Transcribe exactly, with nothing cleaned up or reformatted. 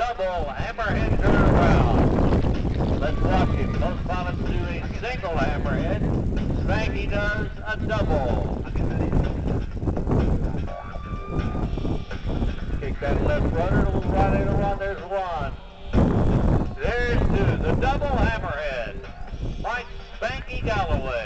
double hammerhead turnaround. Let's watch him. Most pilots do a single hammerhead. Spanky does a double. Kick that left rudder, a little right aileron. There's one. There's two. The double hammerhead. Mike Spanky Galloway.